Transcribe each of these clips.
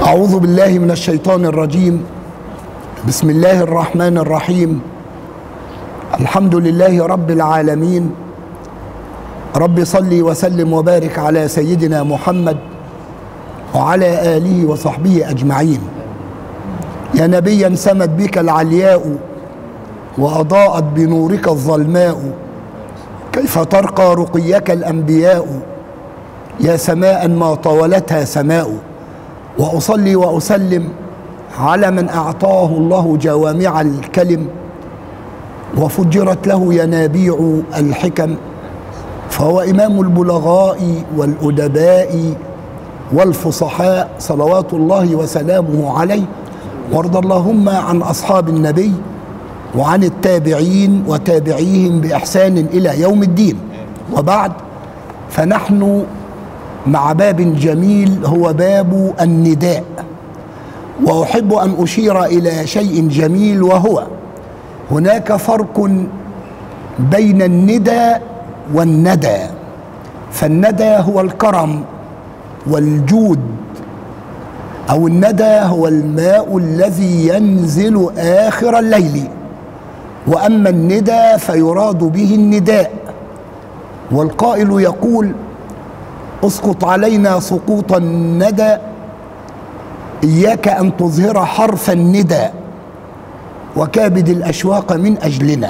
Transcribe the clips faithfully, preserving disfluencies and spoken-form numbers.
أعوذ بالله من الشيطان الرجيم. بسم الله الرحمن الرحيم. الحمد لله رب العالمين. رب صل وسلم وبارك على سيدنا محمد وعلى آله وصحبه أجمعين. يا نبيا سمت بك العلياء وأضاءت بنورك الظلماء، كيف ترقى رقيك الأنبياء، يا سماء ما طولتها سماء. وأصلي وأسلم على من أعطاه الله جوامع الكلم وفجرت له ينابيع الحكم، فهو إمام البلغاء والأدباء والفصحاء صلوات الله وسلامه عليه. وارض اللهم عن أصحاب النبي وعن التابعين وتابعيهم بإحسان إلى يوم الدين. وبعد، فنحن مع باب جميل هو باب النداء، وأحب أن أشير إلى شيء جميل، وهو هناك فرق بين الندى والندى. فالندى هو الكرم والجود، أو الندى هو الماء الذي ينزل آخر الليل، وأما الندى فيراد به النداء. والقائل يقول: اسقط علينا سقوط الندى، إياك أن تظهر حرف الندى، وكابد الأشواق من أجلنا.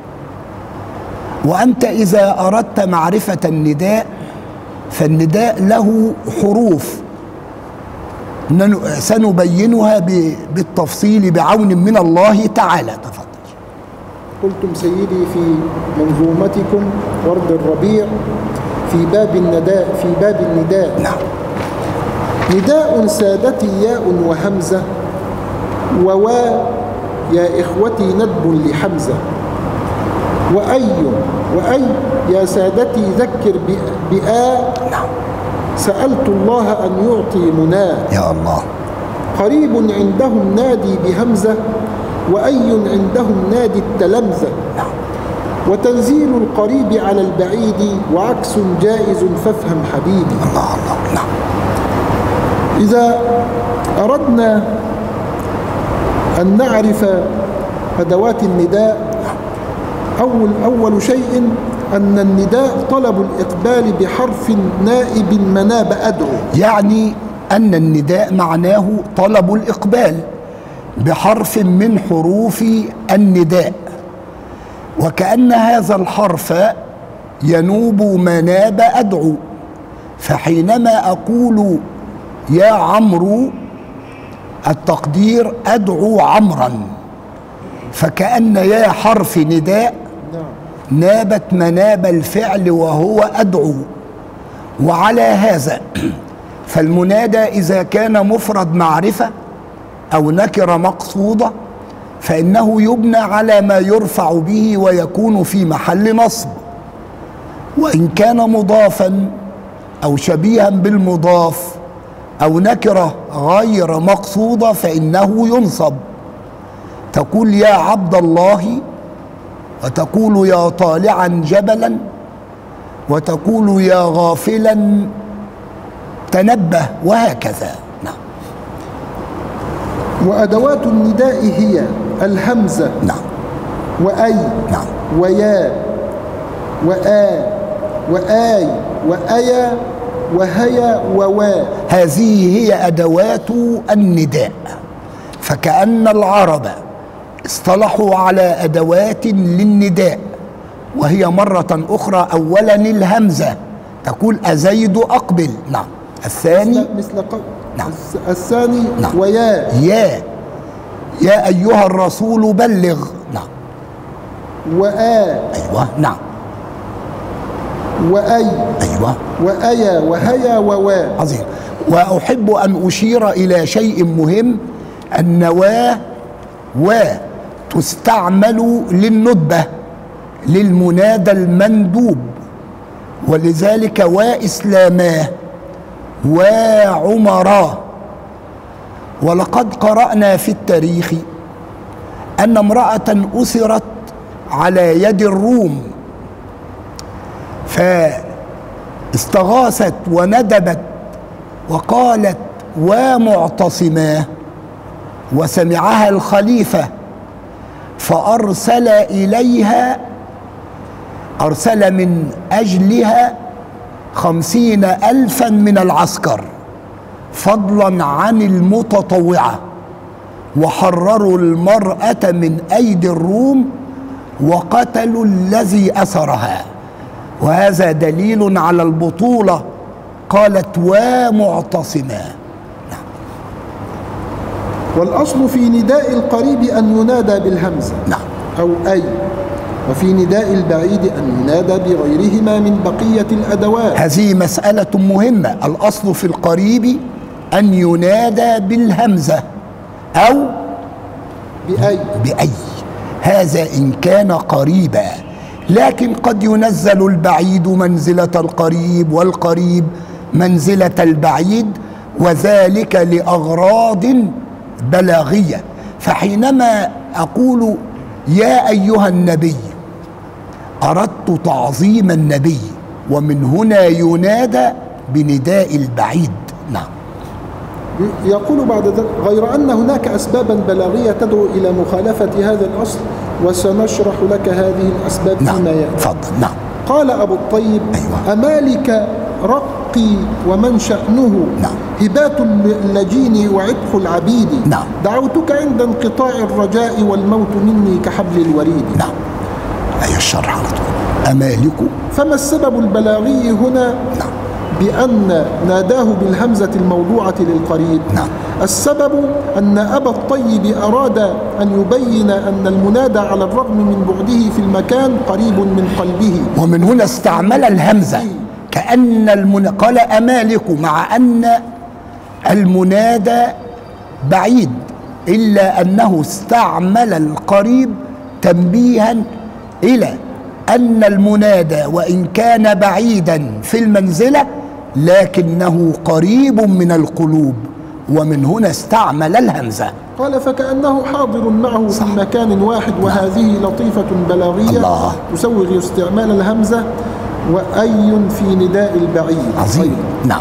وأنت إذا أردت معرفة النداء فالنداء له حروف سنبينها بالتفصيل بعون من الله تعالى. تفضل. قلتم سيدي في منظومتكم ورد الربيع في باب النداء في باب النداء نعم. نداء سادتي ياء وهمزة ووا يا إخوتي ندب لحمزة، وأي وأي يا سادتي ذكر بآ نعم. سألت الله أن يعطي مناه يا الله. قريب عندهم نادي بهمزة، وأي عندهم نادي التلمذة. نعم. وتنزيل القريب على البعيد وعكس جائز فافهم حبيبي. الله الله. نعم. إذا أردنا أن نعرف أدوات النداء، أول أول شيء أن النداء طلب الإقبال بحرف نائب مناب أدعو. يعني أن النداء معناه طلب الإقبال بحرف من حروف النداء، وكأن هذا الحرف ينوب مناب أدعو. فحينما أقول يا عمرو، التقدير أدعو عمرا، فكأن يا حرف نداء نابت مناب الفعل وهو أدعو. وعلى هذا فالمنادى إذا كان مفرد معرفة أو نكرة مقصودة فإنه يبنى على ما يرفع به ويكون في محل نصب، وإن كان مضافا أو شبيها بالمضاف أو نكرة غير مقصودة فإنه ينصب. تقول يا عبد الله، وتقول يا طالعا جبلا، وتقول يا غافلا تنبه، وهكذا. نعم. وأدوات النداء هي الهمزة نعم. وأي نعم. ويا وآ وآي وأيا وهيا ووا. هذه هي أدوات النداء. فكأن العرب اصطلحوا على أدوات للنداء، وهي مرة أخرى أولا الهمزة، تقول أزيد أقبل. نعم. الثاني مثل قول. نعم. الثاني نعم. ويا يا يا أيها الرسول بلغ. نعم. وآ أيوة. نعم. وأي أيوة. وأيا وهيا ووا. عظيم. وأحب أن أشير إلى شيء مهم، أن وا و تستعمل للندبة للمنادى المندوب، ولذلك وإسلاماه وعمراه. ولقد قرأنا في التاريخ أن امرأة أسرت على يد الروم، فاستغاثت وندبت وقالت ومعتصما، وسمعها الخليفة فأرسل إليها، أرسل من أجلها خمسين ألفا من العسكر فضلا عن المتطوعة، وحرروا المرأة من أيدي الروم وقتلوا الذي أسرها، وهذا دليل على البطولة. قالت ومعتصما. والأصل في نداء القريب أن ينادى بالهمزة نعم. أو أي، وفي نداء البعيد أن ينادى بغيرهما من بقية الأدوات. هذه مسألة مهمة. الأصل في القريب أن ينادى بالهمزة أو بأي بأي، هذا إن كان قريبا، لكن قد ينزل البعيد منزلة القريب والقريب منزلة البعيد، وذلك لأغراض بلاغية. فحينما أقول يا أيها النبي أردت تعظيم النبي، ومن هنا ينادى بنداء البعيد. نعم. يقول بعد ذلك غير أن هناك أسبابا بلاغية تدعو إلى مخالفة هذا الأصل، وسنشرح لك هذه الأسباب نعم. فيما يأتي. تفضل. نعم. قال أبو الطيب: أيوة. أمالك رقي ومن شأنه نعم. هبات اللجين وعتق العبيد. نعم. دعوتك عند انقطاع الرجاء والموت مني كحبل الوريد. نعم. أي الشرح على طول. أمالك. فما السبب البلاغي هنا؟ نعم. بأن ناداه بالهمزة الموضوعة للقريب. نعم. السبب أن أبا الطيب أراد أن يبين أن المنادى على الرغم من بعده في المكان قريب من قلبه، ومن هنا استعمل الهمزة كأن المن... قال أمالك، مع أن المنادى بعيد، إلا أنه استعمل القريب تنبيها إلى أن المنادى وإن كان بعيدا في المنزلة لكنه قريب من القلوب، ومن هنا استعمل الهمزة. قال: فكأنه حاضر معه صح. في مكان واحد، وهذه لطيفة بلاغية الله. تسوغ استعمال الهمزة. وأي في نداء البعيد. عظيم. طيب. نعم.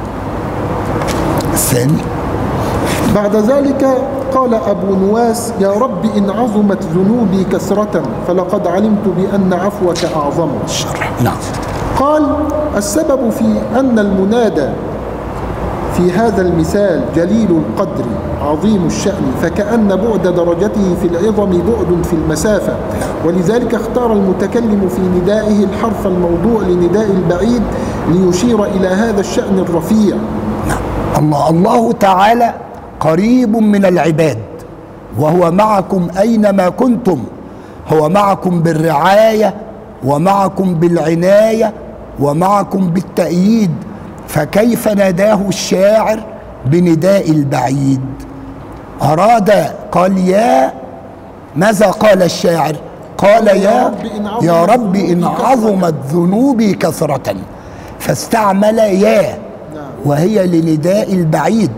الثاني بعد ذلك قال أبو نواس: يا رب إن عظمت ذنوبي كثرة فلقد علمت بأن عفوك أعظم. الشرح. نعم. قال: السبب في أن المنادى في هذا المثال جليل القدر عظيم الشأن، فكأن بعد درجته في العظم بعد في المسافة، ولذلك اختار المتكلم في ندائه الحرف الموضوع لنداء البعيد ليشير إلى هذا الشأن الرفيع. نعم. الله الله تعالى قريب من العباد، وهو معكم أينما كنتم، هو معكم بالرعاية ومعكم بالعناية ومعكم بالتأييد، فكيف ناداه الشاعر بنداء البعيد؟ أراد قال يا، ماذا قال الشاعر؟ قال يا يا رب إن عظمت ذنوبي كثرة، فاستعمل يا وهي لنداء البعيد،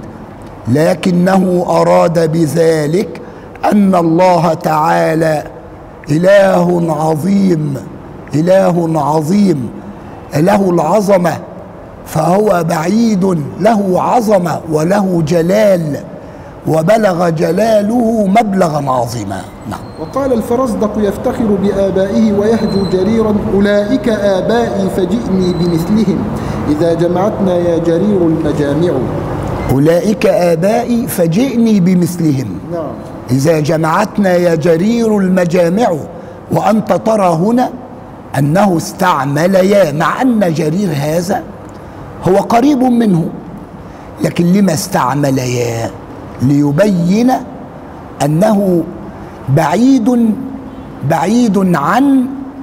لكنه أراد بذلك أن الله تعالى إله عظيم، إله عظيم له العظمة، فهو بعيد له عظمة وله جلال، وبلغ جلاله مبلغا عظيما. نعم. وقال الفرزدق يفتخر بآبائه ويهجو جريرا: أولئك آبائي فجئني بمثلهم إذا جمعتنا يا جرير المجامع. أولئك آبائي فجئني بمثلهم. نعم. إذا جمعتنا يا جرير المجامع. وأنت ترى هنا أنه استعمل يا، مع أن جرير هذا هو قريب منه، لكن لما استعمل يا؟ ليبين أنه بعيد بعيد عن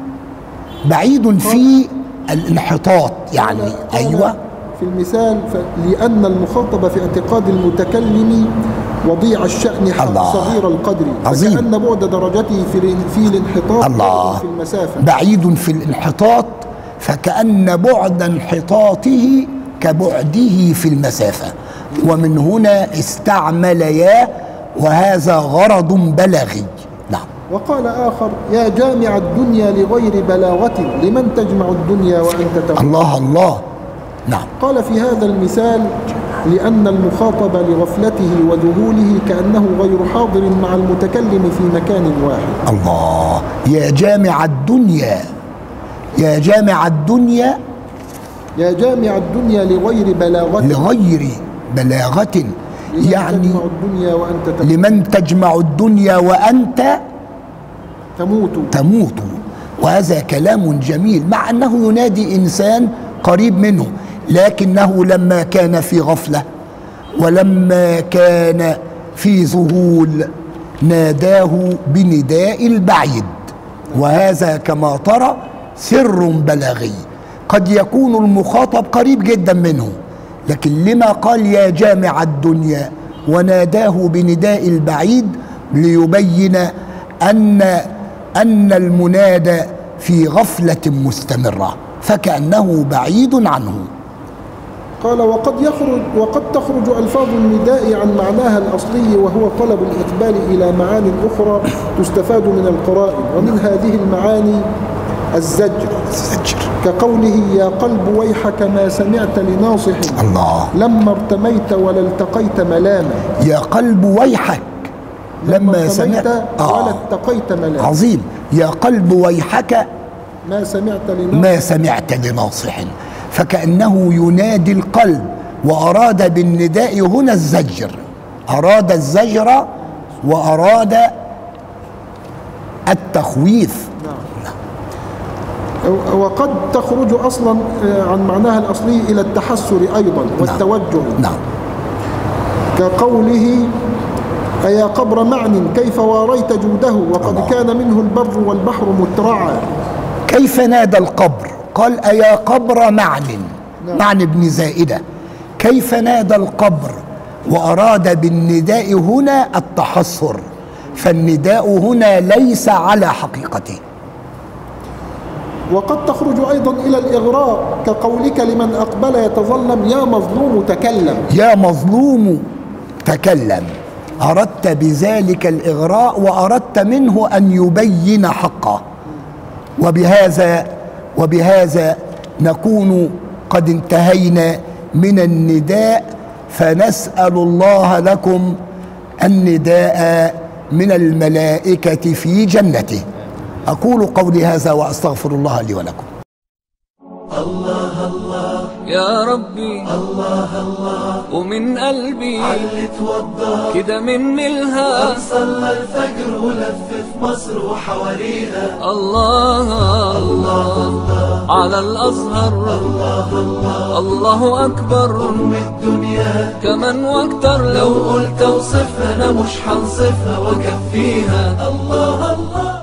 بعيد في الانحطاط يعني. أيوة. في المثال: لأن المخاطب في اعتقاد المتكلم وضيع الشأن صغير القدر، فكأن بعد درجته في في الانحطاط الله. في المسافة بعيد في الانحطاط، فكأن بعد انحطاطه كبعده في المسافة، ومن هنا استعمل يا، وهذا غرض بلاغي. نعم. وقال آخر: يا جامع الدنيا لغير بلاغة لمن تجمع الدنيا وأنت تمام. الله الله. نعم. قال في هذا المثال: لأن المخاطب لغفلته وذهوله كأنه غير حاضر مع المتكلم في مكان واحد. الله، يا جامع الدنيا، يا جامع الدنيا، يا جامع الدنيا لغير بلاغة، لغير بلاغة، يعني تجمع الدنيا وأنت تموت. لمن تجمع الدنيا وأنت تموت تموت. وهذا كلام جميل، مع أنه ينادي إنسان قريب منه، لكنه لما كان في غفلة ولما كان في ذهول ناداه بنداء البعيد، وهذا كما ترى سر بلاغي. قد يكون المخاطب قريب جدا منه، لكن لما قال يا جامع الدنيا وناداه بنداء البعيد؟ ليبين أن أن المنادى في غفلة مستمرة، فكأنه بعيد عنه. قال وقد يخرج وقد تخرج ألفاظ النداء عن معناها الأصلي، وهو طلب الإقبال إلى معاني أخرى تستفاد من القرائن، ومن هذه المعاني الزجر، الزجر كقوله يا قلب ويحك ما سمعت لناصح الله لما ارتميت ولا التقيت ملاما. يا قلب ويحك لما سمعت آه. ولا التقيت ملاما. عظيم. يا قلب ويحك ما سمعت لناصح ما سمعت لناصح، فكأنه ينادي القلب، وأراد بالنداء هنا الزجر، أراد الزجر وأراد التخويف. وقد تخرج أصلا عن معناها الأصلي إلى التحسر أيضا والتوجه. نعم. كقوله أيا قبر معن كيف واريت جوده وقد الله. كان منه البر والبحر مترعا. كيف نادى القبر؟ قال أيا قبر معن. نعم. معن بن زائدة. كيف نادى القبر؟ وأراد بالنداء هنا التحسر، فالنداء هنا ليس على حقيقته. وقد تخرج أيضا إلى الإغراء، كقولك لمن أقبل يتظلم يا مظلوم تكلم. يا مظلوم تكلم، أردت بذلك الإغراء، وأردت منه أن يبين حقه. وبهذا وبهذا نكون قد انتهينا من النداء، فنسأل الله لكم النداء من الملائكة في جنته. أقول قولي هذا وأستغفر الله لي ولكم. الله الله يا ربي، الله الله ومن قلبي علي توضى كده مني الهام، صلى الفجر ولف في مصر وحواليها. الله الله على الأزهر، الله الله الله أكبر أم الدنيا كمان واكتر، لو قلت اوصفها أنا مش هنصفها وكفيها. الله الله